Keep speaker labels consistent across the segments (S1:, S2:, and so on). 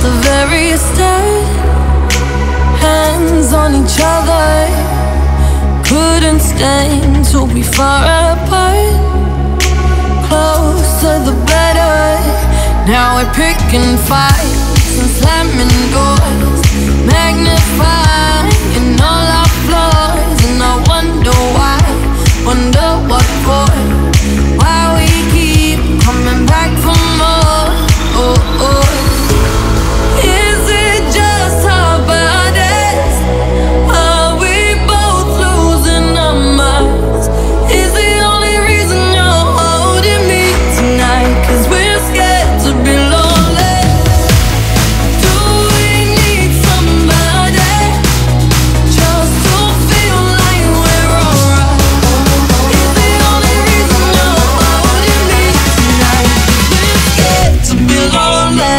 S1: the very start, hands on each other, couldn't stand to be far apart. Closer the better. Now we're picking fights and slamming doors, magnifying all our flaws. And I wonder why, wonder what for, why we keep coming back for more. Oh, oh. Is it just our bodies? Are we both losing our minds? Is the only reason you're holding me tonight 'cause we're scared to be lonely? Do we need somebody just to feel like we're alright? Is the only reason you're holding me tonight 'cause we're scared to be lonely?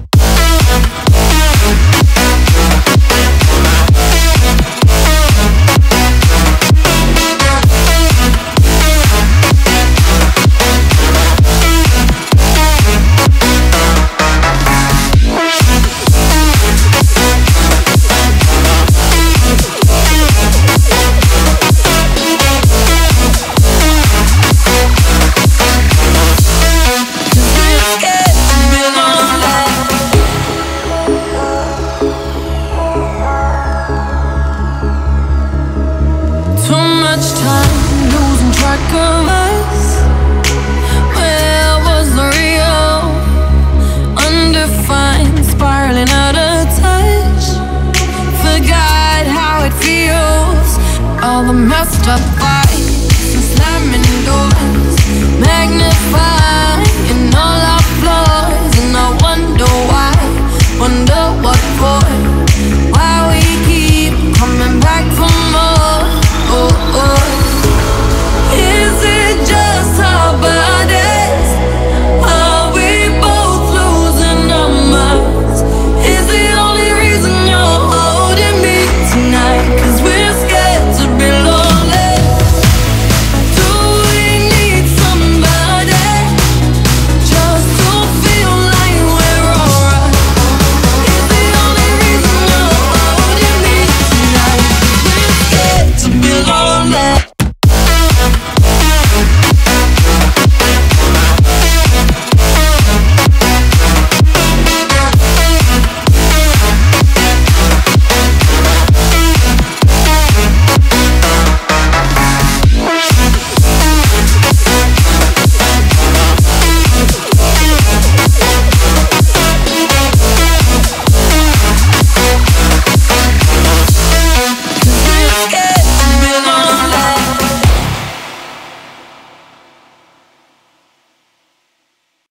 S1: Too much time losing track of us. Where was the real? Undefined, spiraling out of touch. Forgot how it feels. All the messed up fights and slamming doors, magnifying all our